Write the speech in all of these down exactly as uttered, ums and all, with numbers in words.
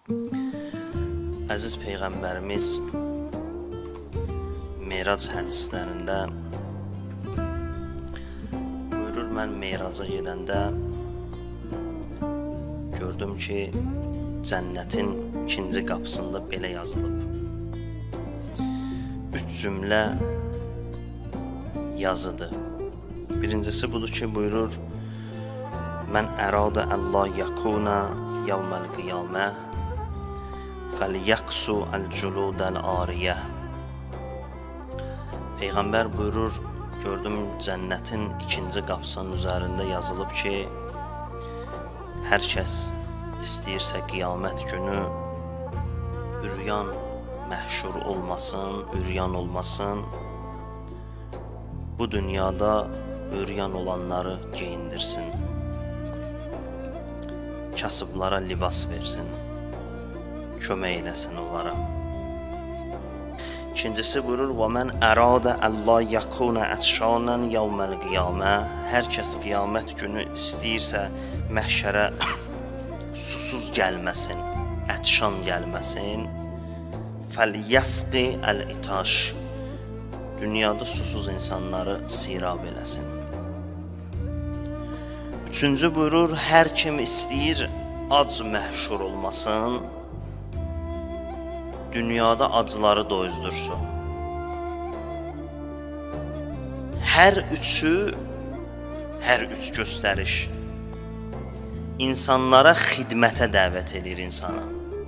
Əziz Peyğəmbərimiz Meyrac hədislərində buyurur, mən Meyraca gedəndə gördüm ki, cənnətin ikinci qapısında belə yazılıb. Üç cümlə yazıdır. Birincisi budur ki, buyurur, mən əradə əllə yəkuna yevməl qiyamə fəlyəqsu əl-culudəl ariyə. Peyğəmbər buyurur, gördüm cənnətin ikinci qapısının üzərində yazılıb ki, hər kəs istəyirsə qiyamət günü üryan məhşur olmasın, üryan olmasın, bu dünyada üryan olanları geyindirsin, kasıblara libas versin, kömək eləsin onlara. İkincisi buyurur, وَمَنْ أَرَادَ أَلَّا يَكُونَ أَتْشَانًا يَوْمَ الْقِيَامَةِ hər kəs qiyamət günü istəyirsə məhşərə susuz gəlməsin, ətşan gəlməsin, فَلْيَسْقِ الْإِتَاشِ dünyada susuz insanları sirab eləsin. Üçüncü buyurur, hər kim istəyir ac məhşur olmasın, dünyada acıları doyuzdursun. Hər üçü, hər üç göstəriş insanlara xidmətə dəvət edir insana.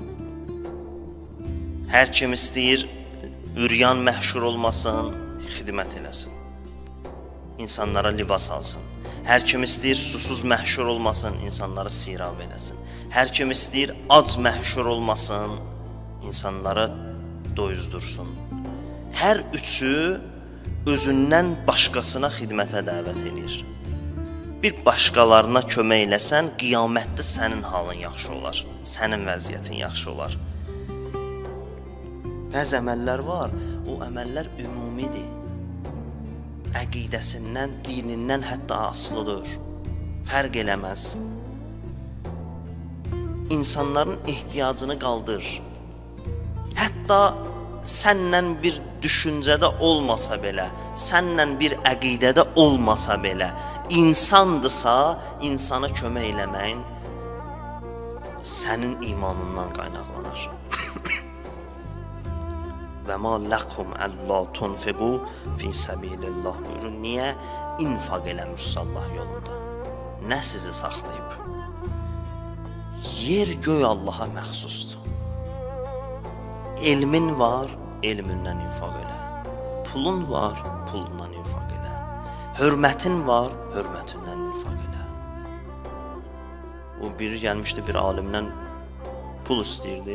Hər kim istəyir üryan məhşur olmasın, xidmət eləsin, insanlara libas alsın. Hər kim istəyir susuz məhşur olmasın, insanları sirab eləsin. Hər kim istəyir ac məhşur olmasın, insanlara doyuzdursun. Hər üçü özündən başqasına xidmətə dəvət edir. Bir başqalarına kömək eləsən, qiyamətdə sənin halın yaxşı olar, sənin vəziyyətin yaxşı olar. Bəzi əməllər var, o əməllər ümumidir. Əqidəsindən, dinindən hətta asılıdır. Fərq eləməz. İnsanların ehtiyacını qaldır. Hətta səndən bir düşüncədə olmasa belə, səndən bir əqidədə olmasa belə, insandırsa, insana kömək eləməyin sənin imanından qaynaqlanır. Və ma lakum alla tunfiqu fi sabilillah buyurur. Niyə infaq eləmirsiniz Allah yolunda? Nə sizi saxlayıb? Yer göy Allaha məxsusdur. Elmin var, elmindən infaq elə. Pulun var, pulundan infaq elə. Hörmətin var, hörmətindən infaq elə. O biri gəlmişdi, bir alimdən pul istəyirdi.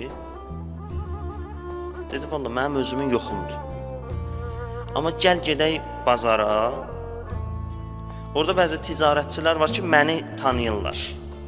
Dedi, valla mənim özümün yoxumdur. Amma gəl gedək bazara. Orada bəzi ticarətçilər var ki, məni tanıyırlar.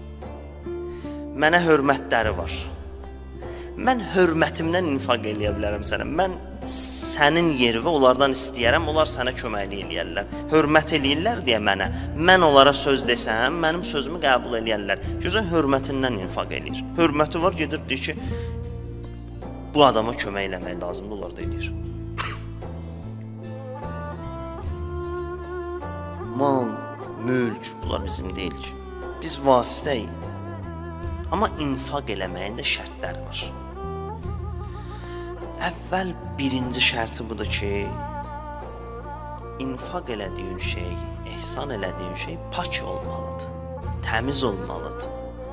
Mənə hörmətləri var. Mən hörmətimdən infaq eləyə bilərəm sənə. Mən sənin yerivə onlardan istəyərəm, onlar sənə köməklik eləyərlər. Hörmət eləyirlər deyə mənə. Mən onlara söz desəm, mənim sözümü qəbul eləyərlər. Gözən hörmətindən infaq eləyir. Hörməti var, gedir, deyir ki, bu adama kömək eləmək lazımdır, onlar da eləyir. Mal, mülk, bunlar bizim deyil ki. Biz vasitəyik. Amma infaq eləməyin də şərtləri var. Əvvəl birinci şərti budur ki, infaq elədiyin şey, ehsan elədiyin şey pak olmalıdır, təmiz olmalıdır.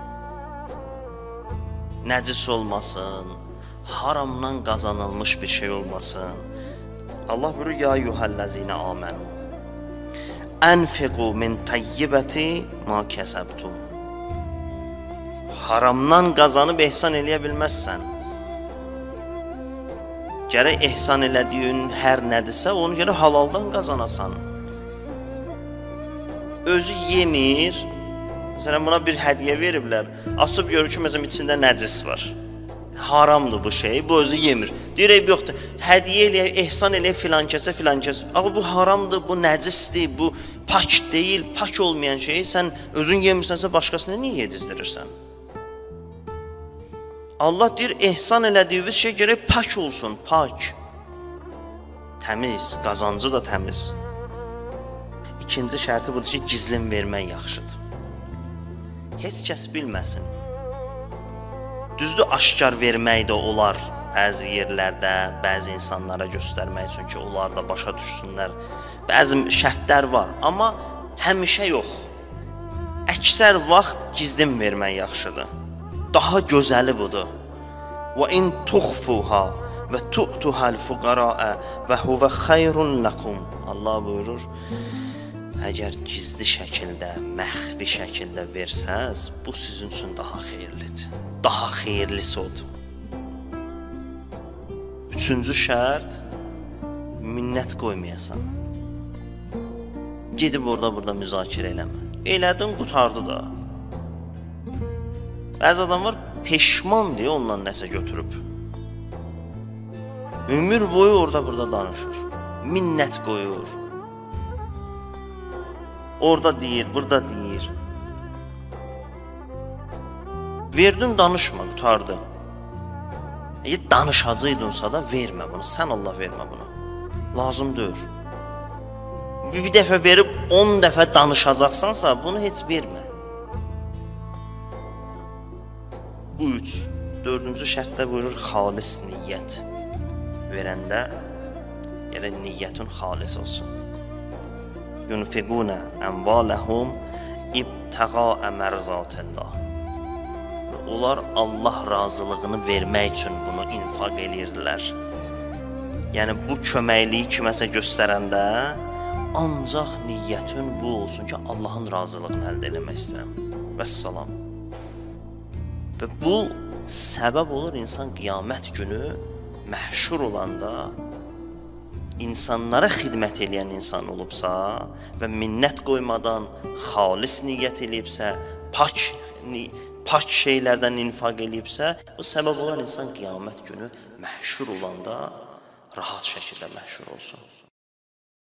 Nəcis olmasın, haramdan qazanılmış bir şey olmasın. Allah buyurur, ya yuhəllezine amenu enfiqu min tayyibəti ma kəsəbtum. Haramdan qazanıb ehsan eləyə bilməzsən. Gərək ehsan elədiyin hər nədirsə, onu gərək halaldan qazanasan. Özü yemir, məsələn, buna bir hədiyyə veriblər, açıb görür ki, məsələn, içində nəcis var. Haramdır bu şey, bu özü yemir. Deyir, yoxdur, hədiyyə eləyək, ehsan eləyək filan kəsə, filan kəsə. Amma bu haramdır, bu nəcisdir, bu pak deyil, pak olmayan şeyi sən özün yemirsənsə, başqasına niyə yedizdirirsən? Allah deyir, ehsan elədiyiniz şey gərək pak olsun, pak. Təmiz, qazancı da təmiz. İkinci şərti budur ki, gizlin vermək yaxşıdır. Heç kəs bilməsin. Düzdür, aşkar vermək də olar bəzi yerlərdə, bəzi insanlara göstərmək üçün ki, onlar da başa düşsünlər. Bəzi şərtlər var, amma həmişə yox. Əksər vaxt gizlin vermək yaxşıdır. Daha gözəli budur. Və in tuxfuha və tu'tuhal fuqaraa və huvə xeyrun lakum. Allah buyurur, əgər gizli şəkildə, məxfi şəkildə versəz, bu sizin üçün daha xeyirlidir. Daha xeyirlisi odur. Üçüncü şərt, minnət qoymayasan. Gedib orada-burada müzakirə eləmə. Elədin, qutardı da. Bəzi adam var, peşman deyə ondan nəsə götürüb. Ömür boyu orada-burada danışır. Minnət qoyur. Orada deyir, burada deyir. Verdin, danışma, qutardı. Eğer danışacaqdınsa da vermə bunu. Sən Allah vermə bunu. Lazım deyil. Bir dəfə verib on dəfə danışacaqsansa bunu heç vermə. Bu üç. Dördüncü şərtdə buyurur xalis niyyət. Verəndə gərək niyyətin xalis olsun. Yunfiquna amvalahum ibtağa mərzatillah. Onlar Allah razılığını vermək üçün bunu infaq edirdilər. Yəni bu köməkliyi kiməsə göstərəndə ancaq niyyətin bu olsun ki, Allahın razılığını əldə etmək istəyirəm. Vəssalam. Və bu səbəb olur insan qiyamət günü məhşur olanda insanlara xidmət edən insan olubsa və minnət qoymadan xalis niyyət eləyibsə, pak pak şeylərdən infaq eləyibsə, bu səbəb olan insan qiyamət günü məhşur olanda rahat şəkildə məhşur olsun.